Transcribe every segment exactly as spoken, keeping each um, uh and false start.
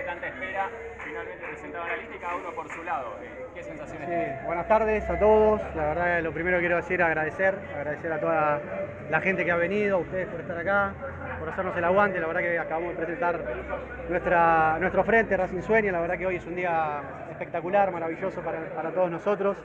tanta espera, finalmente presentaron la lista y cada uno por su lado. ¿Qué sensaciones tienen? Sí, buenas tardes a todos. La verdad, lo primero que quiero decir es agradecer, agradecer a toda la gente que ha venido, a ustedes por estar acá, por hacernos el aguante. La verdad que acabamos de presentar nuestra, nuestro frente, Racing Sueña. La verdad que hoy es un día espectacular, maravilloso para, para todos nosotros.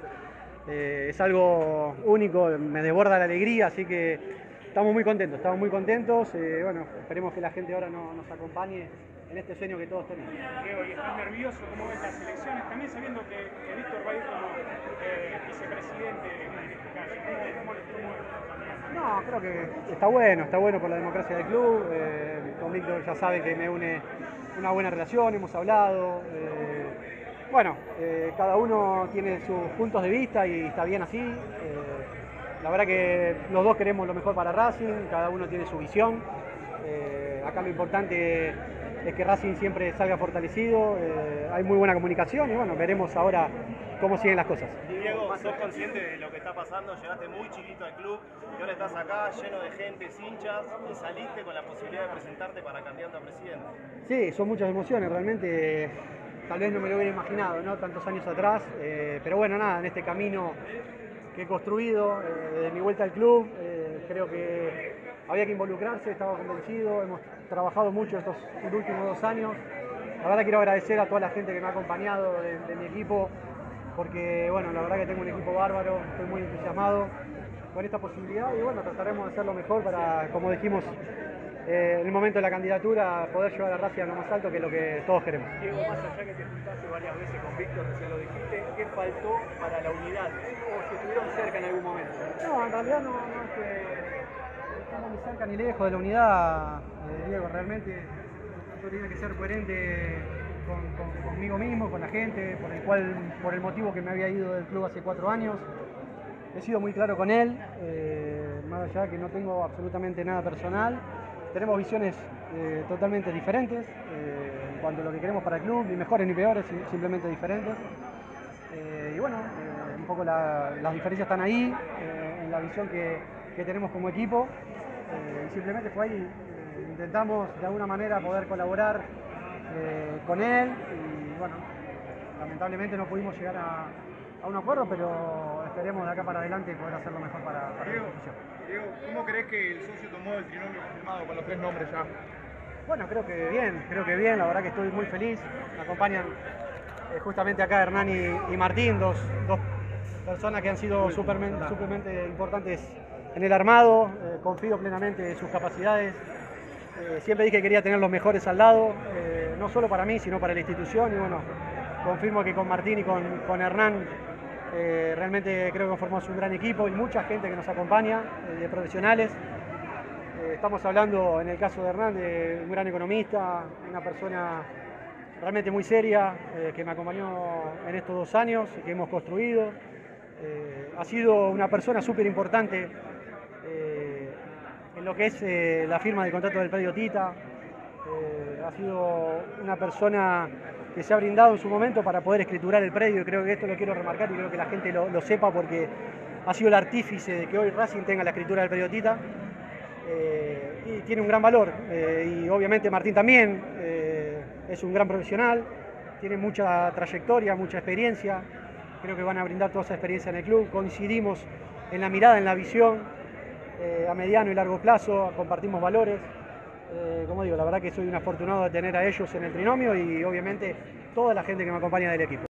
Eh, es algo único, me desborda la alegría, así que estamos muy contentos, estamos muy contentos. Eh, bueno, esperemos que la gente ahora no, nos acompañe en este sueño que todos tenemos. Diego, ¿y estás nervioso? ¿Cómo ves las elecciones? También sabiendo que, que Víctor va a ir como eh, vicepresidente en este caso. ¿Cómo, cómo es? No, creo que está bueno, está bueno por la democracia del club. Eh, con Víctor ya sabe que me une una buena relación, hemos hablado. Eh, bueno, eh, cada uno tiene sus puntos de vista y está bien así. Eh, la verdad que los dos queremos lo mejor para Racing, cada uno tiene su visión. Eh, acá lo importante es que Racing siempre salga fortalecido, eh, hay muy buena comunicación y bueno, veremos ahora cómo siguen las cosas. Diego, sos consciente de lo que está pasando, llegaste muy chiquito al club y ahora estás acá lleno de gente, hinchas, y saliste con la posibilidad de presentarte para candidato a presidente. Sí, son muchas emociones, realmente tal vez no me lo hubiera imaginado, ¿no? Tantos años atrás, eh, pero bueno, nada, en este camino que he construido, eh, de mi vuelta al club, eh, creo que había que involucrarse, estaba convencido, hemos trabajado mucho estos últimos dos años. La verdad quiero agradecer a toda la gente que me ha acompañado de, de mi equipo, porque bueno, la verdad que tengo un equipo bárbaro, estoy muy entusiasmado con esta posibilidad y bueno, trataremos de hacer lo mejor para, como dijimos eh, en el momento de la candidatura, poder llevar a Racing a lo más alto, que es lo que todos queremos. Diego, más allá que te juntaste varias veces con Víctor, recién lo dijiste, ¿qué faltó para la unidad? ¿O si estuvieron cerca en algún momento? No, en realidad no, no es que estamos ni cerca ni lejos de la unidad, eh, Diego, realmente yo tenía que ser coherente con, con, conmigo mismo, con la gente, por el cual, por el motivo que me había ido del club hace cuatro años. He sido muy claro con él, eh, más allá que no tengo absolutamente nada personal. Tenemos visiones eh, totalmente diferentes eh, en cuanto a lo que queremos para el club, ni mejores ni peores, simplemente diferentes. Eh, y bueno, eh, un poco la, las diferencias están ahí, eh, en la visión que, que tenemos como equipo. Eh, y simplemente fue ahí, eh, intentamos de alguna manera poder colaborar eh, con él y bueno, lamentablemente no pudimos llegar a, a un acuerdo, pero esperemos de acá para adelante poder hacer lo mejor para, para Diego, la institución. Diego, ¿cómo crees que el socio tomó el trinomio confirmado con los tres nombres ya? Bueno, creo que bien, creo que bien, la verdad que estoy muy feliz. Me acompañan eh, justamente acá Hernán y, y Martín, dos, dos personas que han sido supermente, supermente importantes en el armado. Eh, confío plenamente en sus capacidades. Eh, siempre dije que quería tener los mejores al lado, eh, no solo para mí, sino para la institución. Y bueno, confirmo que con Martín y con, con Hernán eh, realmente creo que formamos un gran equipo y mucha gente que nos acompaña, eh, de profesionales. Eh, estamos hablando, en el caso de Hernán, de un gran economista, una persona realmente muy seria, eh, que me acompañó en estos dos años, que hemos construido. Eh, ha sido una persona súper importante eh, en lo que es eh, la firma del contrato del predio Tita. Eh, ha sido una persona que se ha brindado en su momento para poder escriturar el predio, y creo que esto lo quiero remarcar y creo que la gente lo, lo sepa, porque ha sido el artífice de que hoy Racing tenga la escritura del predio Tita. Eh, y tiene un gran valor, eh, y obviamente Martín también eh, es un gran profesional, tiene mucha trayectoria, mucha experiencia. Creo que van a brindar toda esa experiencia en el club. Coincidimos en la mirada, en la visión, eh, a mediano y largo plazo, compartimos valores. Eh, como digo, la verdad que soy un afortunado de tener a ellos en el trinomio y obviamente toda la gente que me acompaña del equipo.